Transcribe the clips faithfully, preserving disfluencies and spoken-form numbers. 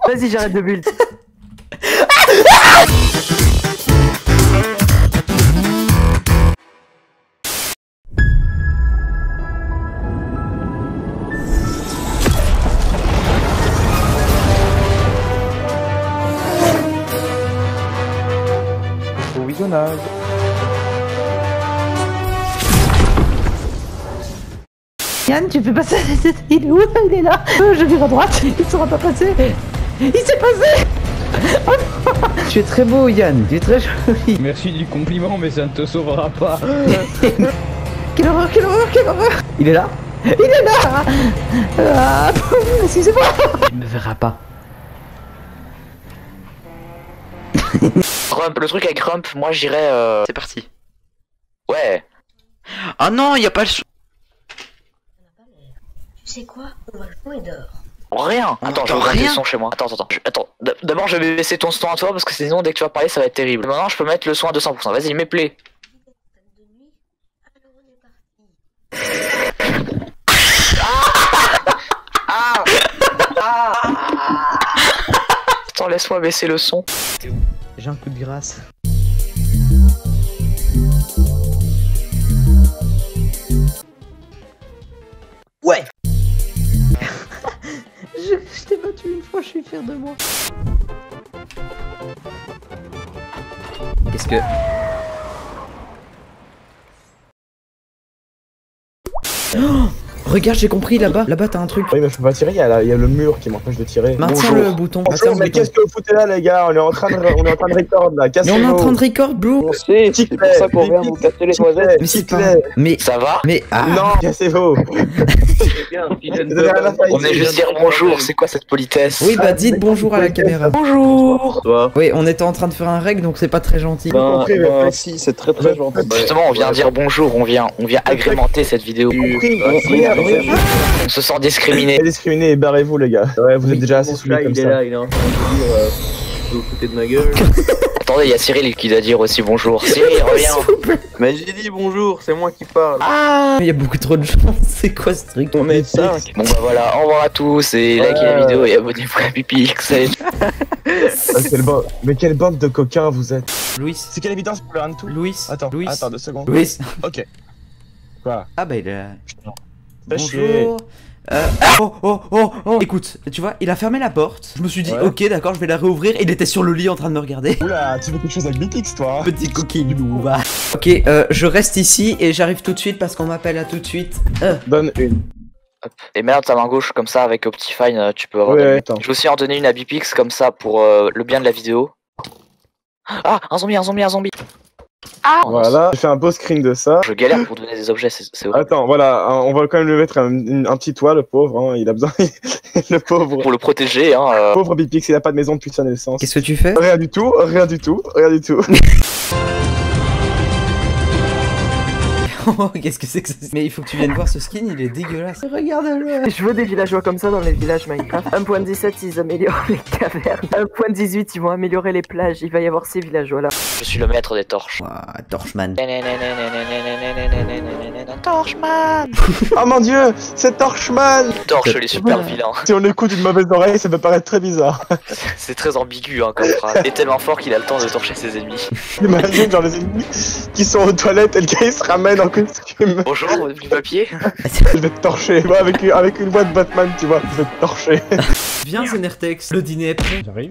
Vas-y, j'arrête de build. Au visionnage. Yann, tu peux passer. Il est où? Il est là. Je vire à droite. Il ne sera pas passé. Il s'est passé. Tu es très beau, Yann. Tu es très joli. Merci du compliment, mais ça ne te sauvera pas. Quelle horreur, quelle horreur, quelle horreur. Il est là. Il est là. Ah, excusez-moi. Il me verra pas. Rump, le truc avec Rump, moi j'irais. Euh... C'est parti. Ouais. Ah non, y a pas le. Tu sais quoi? On va jouer dehors. Rien. Attends, je vais regarder le son chez moi. Attends, attends, je... attends. D'abord, je vais baisser ton son à toi parce que sinon, dès que tu vas parler, ça va être terrible. Maintenant, je peux mettre le son à deux cents pour cent. Vas-y, mets play. Ah ah ah. Attends, laisse-moi baisser le son. J'ai un coup de grâce. Ouais. Je, je t'ai battu une fois, je suis fier de moi. Qu'est-ce que... Oh, regarde, j'ai compris là-bas. Là-bas, t'as un truc. Oui, mais je peux pas tirer, il y, a la- il y a le mur qui m'empêche de tirer. Maintiens le bouton. Bonjour, mais qu'est-ce que vous foutez là, les gars? On est en train de, on est en train de record là. Mais on est en train de record, Blue. On sait, c'est pour ça qu'on vient vous casser les noisettes. Mais c'est pas... Mais... Ça va? Mais... Ah. Non, cassez-vous. On est juste dire bonjour, c'est quoi cette politesse? Oui, bah dites bonjour à la caméra. Bonjour. Oui, on était en train de faire un règle, donc c'est pas très gentil. Ben, ben si, c'est très très gentil. Justement, on vient dire bonjour, on vient, on vient agrémenter cette vidéo. On se sent discriminé. Discriminé et barrez-vous, les gars. Ouais, vous êtes déjà assez saoulés comme ça. Il est là, il est en train de dire euh, vous vous foutez de ma gueule. Attendez, il y a Cyril qui doit dire aussi bonjour. Cyril, reviens. Mais j'ai dit bonjour, c'est moi qui parle. Ah, il y a beaucoup trop de gens, c'est quoi ce truc? On est cinq. Bon bah voilà, au revoir à tous et likez la vidéo et abonnez-vous à Pipix. Ah, quelle bande... Mais quelle bande de coquins vous êtes. Louis. C'est quelle évidence pour le run tout? Louis. Attends, Louis. attends deux secondes. Louis. Ok. Quoi? Ah bah il est... Fais chier. Bonjour. Euh... Oh oh oh oh. Écoute, tu vois, il a fermé la porte. Je me suis dit, Ouais. ok d'accord, je vais la réouvrir. Il était sur le lit en train de me regarder. Oula, tu fais quelque chose avec Bipix, toi? Petit coquin va. Ok, euh, je reste ici et j'arrive tout de suite parce qu'on m'appelle à tout de suite. Euh. Donne une. Et mets ta main gauche comme ça avec Optifine, euh, tu peux avoir. Ouais, des- ouais, attends. Je vais aussi en donner une à Bipix comme ça pour euh, le bien de la vidéo. Ah, un zombie, un zombie, un zombie. Ah. Voilà, j'ai fait un beau screen de ça. Je galère pour donner des objets, c'est c'est horrible. Attends, voilà, hein, on va quand même lui mettre un, une- un petit toit, le pauvre, hein, il a besoin... le pauvre... Pour le protéger, hein. euh, Pauvre Bipix, il a pas de maison depuis sa naissance. Qu'est-ce que tu fais? Rien du tout, rien du tout, rien du tout. Oh, qu'est-ce que c'est que ça? Mais il faut que tu viennes voir ce skin, il est dégueulasse. Regarde-le. Je veux des villageois comme ça dans les villages Minecraft. un point dix-sept, ils améliorent les cavernes. un point dix-huit, ils vont améliorer les plages. Il va y avoir ces villageois là. Je suis le maître des torches. Ouah, Torchman. Torchman. Oh mon dieu, c'est Torchman. Torche les super vilains. Si on écoute une mauvaise oreille, ça peut paraître très bizarre. C'est très ambigu hein, comme phrase. Il est tellement fort qu'il a le temps de torcher ses ennemis. Imagine genre les ennemis qui sont aux toilettes et le gars il se ramène en costume. Bonjour, du papier. Je vais te torcher. Moi avec, avec une voix de Batman, tu vois, je vais te torcher. Viens Zenertex, le dîner est prêt. J'arrive.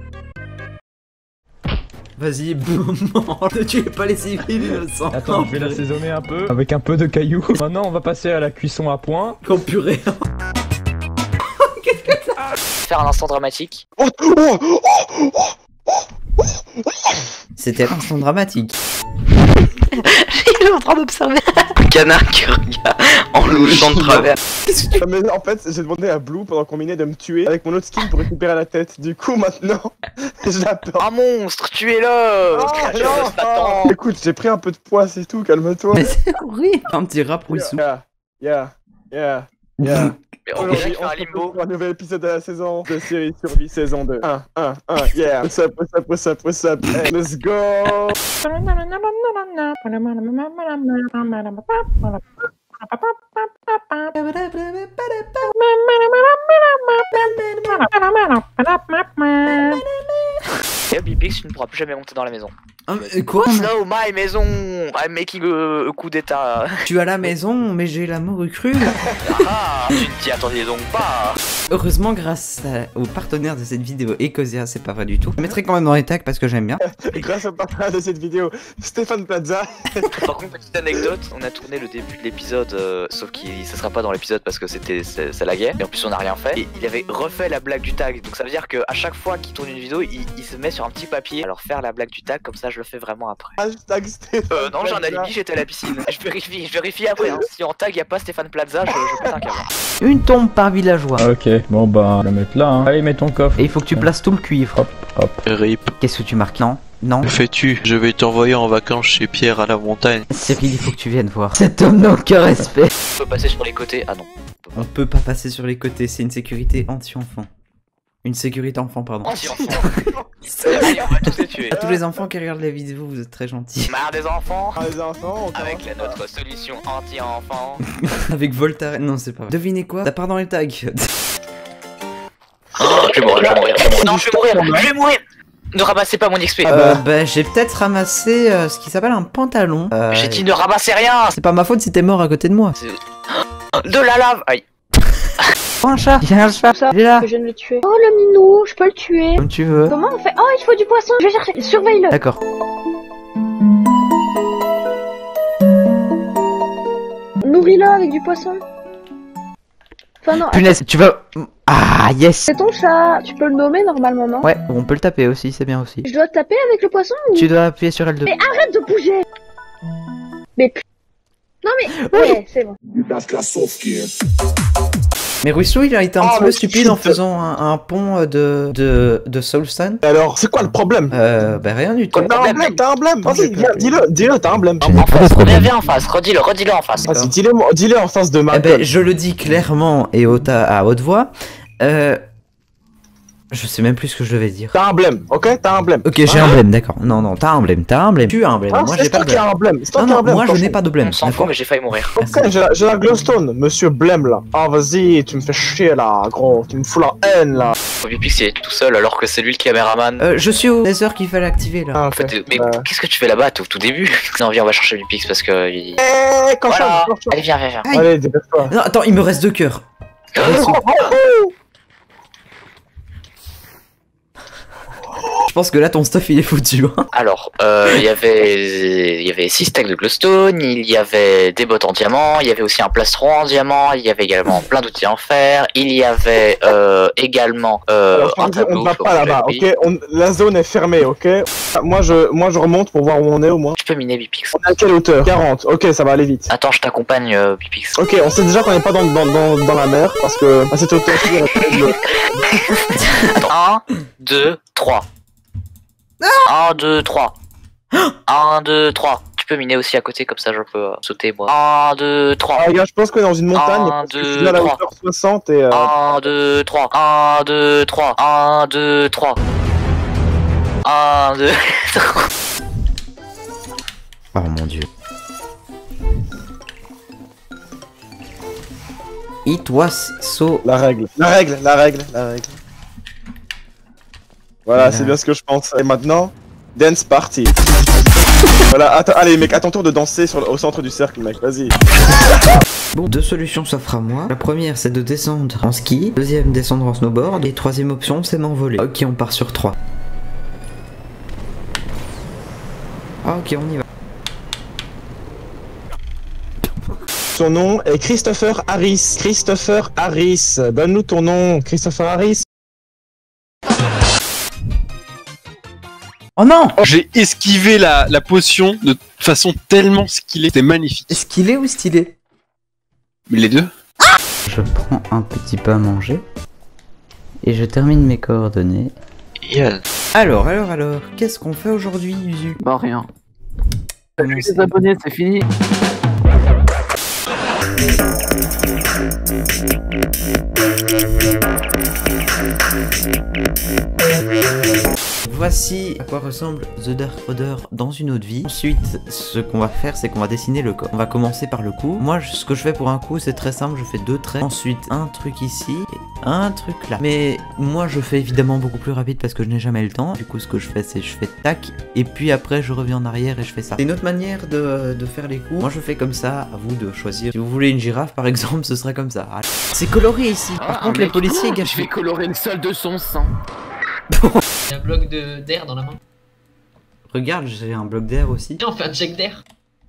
Vas-y, boum. Ne tuez pas les civils innocents. Attends, Oh, je vais purée. l'assaisonner un peu avec un peu de cailloux. Maintenant, on va passer à la cuisson à point. Oh purée. Faire un instant dramatique. Oh, oh, oh, oh. C'était l'instant dramatique. Il est en train d'observer un canard qui regarde en louchant de travers. Ah, mais en fait, j'ai demandé à Blue pendant qu'on minait de me tuer avec mon autre skin pour récupérer la tête. Du coup, maintenant, j'attends. Un monstre, tuez-le. Créature de Satan. Écoute, j'ai pris un peu de poids, c'est tout, calme-toi. Mais c'est horrible. Un petit rap Wissou. Yeah, yeah, yeah, yeah. Mais on dirait Aujourd'hui, qu'il fait on un se retrouve limbo. pour un nouvel épisode de la saison de série Survie saison deux. un, un, un, yeah. What's up, what's up, what's up, what's up, hey, let's go. Et Bipix, tu ne pourras plus jamais monter dans la maison. Ah, mais quoi? No, my maison! I'm making a, a coup d'état. Tu es à la maison, mais j'ai la morue crue. Ah, tu ne t'y attendais donc pas. Heureusement, grâce à- au partenaire de cette vidéo, Ecosia, c'est pas vrai du tout. Je mettrai quand même dans les tags parce que j'aime bien. Et grâce au partenaire de cette vidéo, Stéphane Plaza. Par contre, petite anecdote, on a tourné le début de l'épisode, euh, sauf que ça sera pas dans l'épisode parce que c'était c'est- ça laguait. Et en plus, on n'a rien fait. Et il avait refait la blague du tag. Donc ça veut dire qu'à chaque fois qu'il tourne une vidéo, il, il se met sur un petit papier. Alors faire la blague du tag, comme ça je le fais vraiment après. Hashtag Stéphane Euh, non, j'ai un Plaza. alibi, j'étais à la piscine. Je vérifie, je vérifie après. Hein. Si en tag y a pas Stéphane Plaza, je, je pète un câble. Une tombe par villageois. Ok, bon bah, on va la mettre là. Hein. Allez, mets ton coffre. Et il faut que tu places tout le cuivre. Hop, hop. Rip, Qu'est-ce que tu marques? Non? Non? que fais-tu? Je vais t'envoyer en vacances chez Pierre à la montagne. Cyril, il faut que tu viennes voir. Cet homme n'a aucun respect. On peut passer sur les côtés. Ah non. On peut pas passer sur les côtés, c'est une sécurité anti-enfant. Une sécurité enfant, pardon. Anti-enfant. Allez, on va tous les tuer. À tous les enfants qui regardent la vidéo, vous êtes très gentils. Marre des enfants. Ah, les enfants, on Avec la notre solution anti-enfant. Avec Voltaren, non c'est pas vrai. Devinez quoi? Ça part dans les tags. Oh, je vais mourir, je vais mourir, je vais mourir. Non, je vais mourir, je vais mourir. Ne ramassez pas mon X P. Euh, bah j'ai peut-être ramassé euh, ce qui s'appelle un pantalon. Euh, J'ai dit ne ramassez rien. C'est pas ma faute si t'es mort à côté de moi. De la lave. Aïe. Oh, un chat. Il y a un chat. Il est là. Je viens de le tuer. Oh le minou, je peux le tuer. Comme tu veux. Comment on fait? Oh, il faut du poisson. Je vais chercher. Surveille-le. D'accord. Nourris-le avec du poisson. Enfin non. Punaise, tu vas... Ah, yes. C'est ton chat. Tu peux le nommer normalement, non? Ouais, on peut le taper aussi, c'est bien aussi. Je dois taper avec le poisson ou... Tu dois appuyer sur L deux. Mais arrête de bouger. Mais p... Non mais... Ouais, c'est bon. Mais Russo il a été un Oh, petit peu mais stupide en putain. faisant un, un pont de, de, de Soulstone. Alors, c'est quoi le problème? Euh, bah rien du tout. T'as un blême, t'as un blême. Vas-y, viens, dis-le, dis-le, t'as un blême. Je n'ai pas de Viens, problème. viens en face, redis-le, redis-le en face. Vas-y, dis-le, dis-le en face de ma Eh ben, je le dis clairement et haute à, à haute voix. Euh, je sais même plus ce que je devais dire. T'as un blême, ok? T'as un blême. Ok, j'ai un blême, d'accord. Non, non, t'as un blême, t'as un blême. Tu as un blême. Ah, moi, c'est j'ai pas toi de qui as blême. un blême. C'est toi Non, qui as un non, blême. moi, je cochon. n'ai pas de blême. On s'en fout, D'accord. mais j'ai failli mourir. Ok, j'ai la, j'ai la glowstone, monsieur Blême là. Ah, vas-y, tu me fais chier là, gros. Tu me fous la haine là. Bipix il est tout seul alors que c'est lui le caméraman. Euh, je suis au laser qu'il fallait activer là. Ah, En ok. fait, mais Bah. qu'est-ce que tu fais là-bas, t'es au tout début? Non, viens, on va chercher Bipix parce que. il- Eh, cochon, Voilà. cochon. Allez, viens, viens, viens. Aïe. Allez, dépêche-toi. Non, attends, il me reste deux cœurs. Je pense que là, ton stuff il est foutu. Hein. Alors, euh, il y avait, il y avait six stacks de glowstone, il y avait des bottes en diamant, il y avait aussi un plastron en diamant, il y avait également plein d'outils en fer, il y avait euh, également euh, Alors, un on tableau. ne va sur pas lequel là-bas, j'ai ok? On- La zone est fermée, ok? Moi je, moi, je remonte pour voir où on est au moins. Tu peux miner Bipix. On est à quelle hauteur? quarante, ok, ça va aller vite. Attends, je t'accompagne, euh, Bipix. Ok, on sait déjà qu'on n'est pas dans, dans, dans, dans la mer parce que à cette hauteur, il y a très de- Attends, un, deux, trois. un, deux, trois. un, deux, trois. Tu peux miner aussi à côté, comme ça je peux euh, sauter moi. un, deux, trois. Ah, regarde, je pense qu'on est dans une montagne. Un, parce que deux, je suis à la trois. hauteur soixante et. Euh... un, deux, trois. un, deux, trois. un, deux, trois. un, deux, trois. Oh mon dieu. It was so. La règle, la règle, la règle, la règle. Voilà, Voilà. c'est bien ce que je pense. Et maintenant, dance party. Voilà, attends, allez mec, à ton tour de danser sur le- au centre du cercle, mec, vas-y. Bon, deux solutions s'offrent à moi. La première, c'est de descendre en ski. Deuxième, descendre en snowboard. Et troisième option, c'est m'envoler. Ok, on part sur trois. Ah, ok, on y va. Son nom est Christopher Harris. Christopher Harris. Donne-nous ton nom, Christopher Harris. Oh non! J'ai esquivé la, la potion de façon tellement skillée, c'était magnifique. Est-ce qu'il est ou stylé? Mais les deux? Je prends un petit peu à manger. Et je termine mes coordonnées. Yann. Alors, alors, alors, qu'est-ce qu'on fait aujourd'hui, Uzu? Bah rien. Les abonnés, c'est fini. Voici à quoi ressemble The Dark Order dans une autre vie. Ensuite, ce qu'on va faire, c'est qu'on va dessiner le corps. On va commencer par le cou. Moi, je- ce que je fais pour un coup, c'est très simple. Je fais deux traits. Ensuite, un truc ici et un truc là. Mais moi je fais évidemment beaucoup plus rapide parce que je n'ai jamais le temps. Du coup ce que je fais c'est je fais tac et puis après je reviens en arrière et je fais ça. C'est une autre manière de, de faire les coups. Moi je fais comme ça, à vous de choisir. Si vous voulez une girafe par exemple ce serait comme ça. C'est coloré ici. Par Ah, contre les policiers gâchent. Je vais colorer le sol de son sang. Il y a un bloc de d'air dans la main. Regarde, j'ai un bloc d'air aussi. Viens, on fait un check d'air.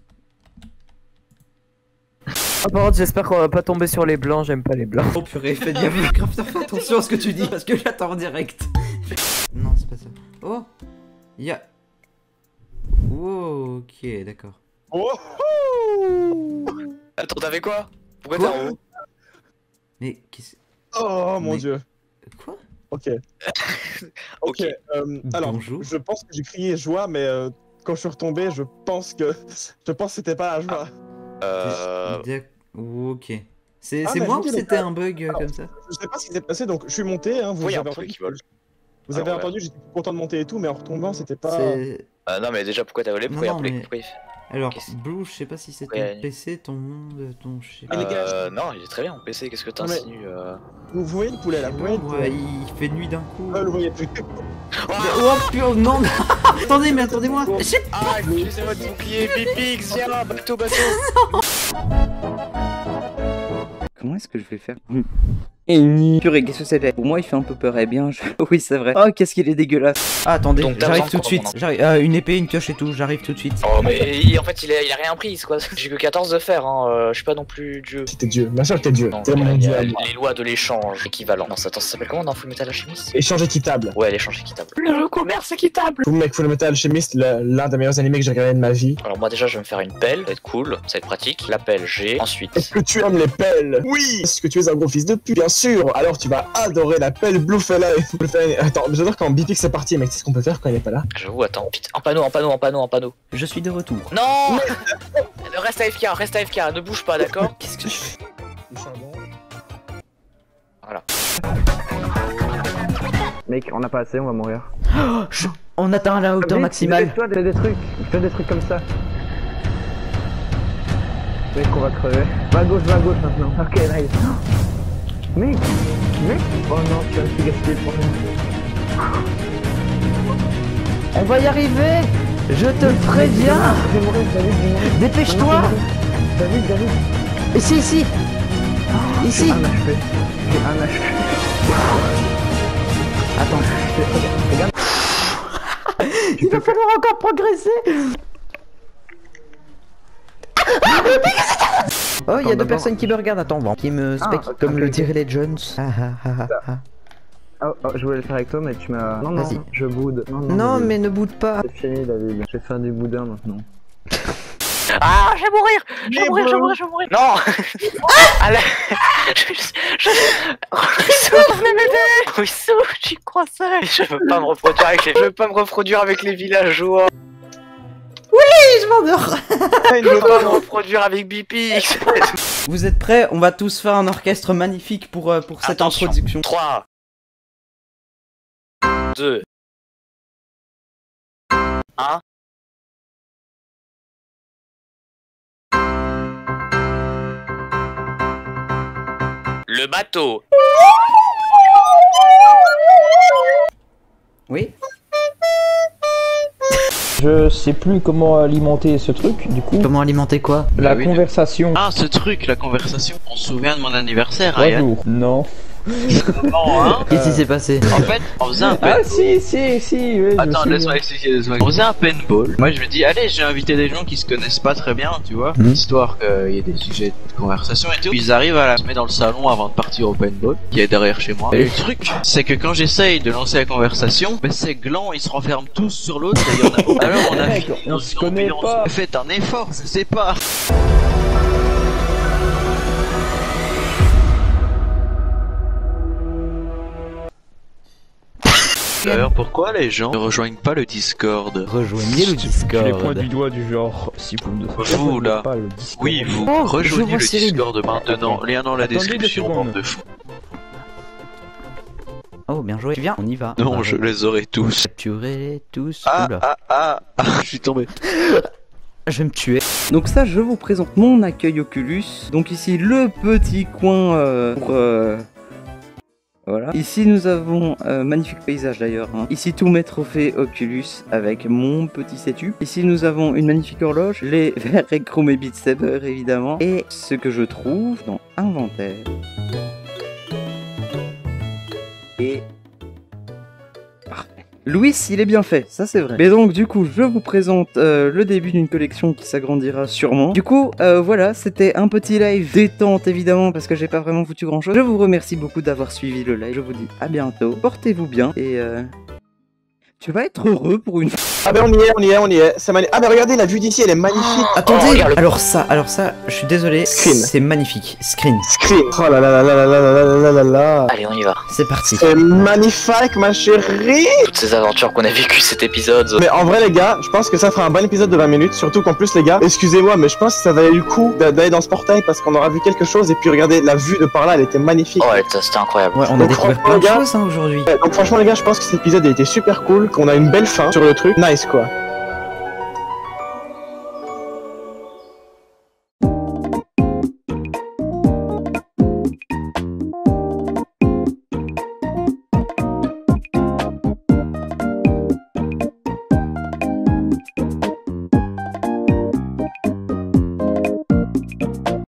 Ah, par contre, j'espère qu'on va pas tomber sur les blancs, j'aime pas les blancs. Oh purée, fais gaffe, Crafter, fais attention à ce que tu dis parce que là t'es en direct. Non, c'est pas ça. Oh, il y a. Oh, ok, d'accord. Oh. Attends, t'avais quoi? Pourquoi t'es en haut? Mais qu'est-ce. Oh mon Mais... dieu. Quoi? Ok. Ok. Euh, alors, Bonjour. je pense que j'ai crié joie, mais euh, quand je suis retombé, je pense que je pense que c'était pas la joie. Euh... Ok. C'est Ah, c'est mais moi je ou vous dis, c'était les- un bug euh, Alors, comme ça? Je sais pas ce qui s'est passé, donc je suis monté, hein, vous Oui, y a un avez truc entendu. qui vole. Vous Ah, avez ouais. entendu, j'étais content de monter et tout, mais en retombant, c'était pas. C'est- Ah non, mais déjà, pourquoi t'as volé? Non, Pourquoi il y a non, appelé mais- Pourquoi il- Alors, Qu'est-ce- Blue, je sais pas si c'est ton Ouais. P C, ton nom de ton chef. Mais les gars, Euh, non, il est très bien mon P C, qu'est-ce que Non, mais- t'insinues euh... Vous voyez le poulet là? Vous voyez le poulet? Ouais, il fait nuit d'un coup. Ah, le voyez plus. Oh putain, non, non. Attendez, mais attendez-moi. Je sais pas. Ah, utilisez votre bouclier, Pipix, viens, bateau, bateau. Comment est-ce que je vais faire? Purée, qu'est-ce que c'était? Pour moi, il fait un peu peur. Eh bien, je... oui, c'est vrai. Oh, qu'est-ce qu'il est dégueulasse. Ah, attendez, Donc, t'as j'arrive besoin tout de de quoi, suite. J'arrive- euh, une épée, une pioche et tout, j'arrive tout de suite. Oh, mais il- en fait, il a, il a rien pris, c'est quoi? J'ai que quatorze de fer, hein, euh, je suis pas non plus Dieu. T'es Dieu, ma soeur, t'es Dieu. Non, T'es il y a- mon il y Dieu. a à moi. les lois de l'échange équivalent. Non, ça, attends, ça s'appelle comment dans Full Metal Alchemist? Échange équitable. Ouais, l'échange équitable. Le commerce équitable. Full mec, Full Metal Alchemist, le- l'un des meilleurs animés que j'ai regardé de ma vie. Alors moi déjà je vais me faire une pelle, ça va être cool, ça va être pratique. La pelle j'ai, ensuite... Est-ce que tu aimes les pelles? Oui. Est-ce que tu es un gros fils de pute? Bien sûr. Alors tu vas adorer la pelle Bluefella et Bluefella. Attends, j'adore quand Bipix est parti, mec. C'est ce qu'on peut faire quand il est pas là. J'avoue, attends, vite, en panneau, en panneau, en panneau, en panneau. Je suis de retour. Non. Reste A F K, reste A F K, ne bouge pas, d'accord? Qu'est-ce que je fais? Voilà. Mec, on n'a pas assez, on va mourir. Oh, je- On atteint la hauteur maximale. Toi, fais des trucs, fais des trucs comme ça. Mec, on va crever. Va à gauche, va à gauche maintenant. Ok, nice. Mec, mec. Oh non, tu as tout gaspillé pour moi. On va y arriver. Je te le préviens. Je vais mourir, David, je vais mourir. Dépêche-toi. David, David. Ici, ici. Ici. J'ai un H P. J'ai un H P. Attends. Regarde. Il va falloir encore progresser. Oh, il y a deux personnes qui me regardent. Attends, bon, qui me spec Ah, ok, comme ok, le ok. diraient les Jones. Ah, ah, ah, ah. Oh, oh, je voulais le faire avec toi, mais tu m'as. Non, non, Vas-y. je boude. Non, non, Non, David. mais ne boude pas. C'est fini, David. Je vais faire du boudin maintenant. Ah, je vais mourir, je vais mourir, je vais mourir, je vais mourir. Non. Ah là. Je... je... Ruisseau, Ruisseau, j'y crois ça. Je veux pas me reproduire avec les... Je veux pas me reproduire avec les villageois. Je m'endors. Je veux pas me reproduire avec Bipix. Vous êtes prêts? On va tous faire un orchestre magnifique pour, euh, pour cette Attention. introduction. trois, deux, un. Le bateau. Oui? Je sais plus comment alimenter ce truc, du coup. Comment alimenter quoi? La Ah oui, conversation. Ah, ce truc, la conversation. On se souvient de mon anniversaire, Ryan. Bonjour. Non. Non, hein. Qu'est-ce qui s'est passé? En fait, on faisait un Ah paintball. si, si, si, oui, je me Attends, souviens. laisse-moi expliquer, laisse-moi. On faisait un paintball. Moi, je me dis, allez, j'ai invité des gens qui se connaissent pas très bien, tu vois, Mhm. histoire qu'il y ait des sujets de conversation et tout. Puis ils arrivent à la se mettre dans le salon avant de partir au paintball, qui est derrière chez moi. Et le truc, c'est que quand j'essaye de lancer la conversation, ben ces glands, ils se renferment tous sur l'autre. Et il y en a aucun. Alors, on a Mec, fini on dans se une connaît ambiance. pas. Faites un effort, je sais pas. D'ailleurs, pourquoi les gens ne rejoignent pas le Discord? Rejoignez le Je les pointe du Discord. doigt du genre, si vous ne Vous, là. pas le Discord. Oui, vous, Oh, je rejoignez vois le Cyril. Discord maintenant. Lien dans la Attendez deux description, secondes. bande de fous. Oh, bien joué. Viens, on y va. Non, On va je les aurai tous. capturer tous. Ah, Oula. ah, ah, ah, je suis tombé. Je vais me tuer. Donc ça, je vous présente mon accueil Oculus. Donc ici, le petit coin euh, pour... euh, Voilà. Ici nous avons un euh, magnifique paysage d'ailleurs. Hein. Ici tous mes trophées Oculus avec mon petit setup. Ici nous avons une magnifique horloge, les verres Rec Room et Beat Saber évidemment. Et ce que je trouve dans inventaire. Et... Parfait. Louis, il est bien fait, ça c'est vrai. Mais donc du coup, je vous présente euh, le début d'une collection qui s'agrandira sûrement. Du coup, euh, voilà, c'était un petit live détente évidemment parce que j'ai pas vraiment foutu grand chose. Je vous remercie beaucoup d'avoir suivi le live. Je vous dis à bientôt. Portez-vous bien et euh... tu vas être heureux pour une fois. Ah ben on y est, on y est, on y est. C'est magnifique. Ah ben regardez, la vue d'ici elle est magnifique. Oh, attendez, oh, alors ça, alors ça, je suis désolé. C'est magnifique. Screen. Screen. Oh là là là là là là là là là là. Allez, on y va. C'est parti. C'est magnifique, ma chérie. Toutes ces aventures qu'on a vécues cet épisode. Mais en vrai les gars, je pense que ça fera un bon épisode de vingt minutes. Surtout qu'en plus les gars, excusez-moi, mais je pense que ça valait le coup d'aller dans ce portail parce qu'on aura vu quelque chose. Et puis regardez, la vue de par là, elle était magnifique. Ouais, c'était incroyable. Ouais, on a donc, découvert plein de choses hein, aujourd'hui. Ouais, donc franchement les gars, je pense que cet épisode a été super cool, qu'on a une belle fin sur le truc. Nice quoi.